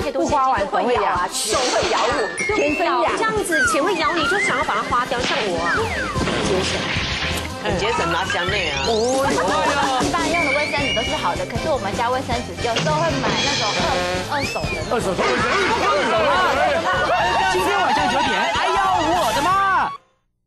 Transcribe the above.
太多钱就会咬啊，手会咬我， 天生痒， 这样子钱会咬你，就想要把它花掉，像我啊，节省。 很节省拿香内啊。 一般用的卫生纸都是好的，可是我们家卫生纸有时候会买那种二手的。 二手卫生纸。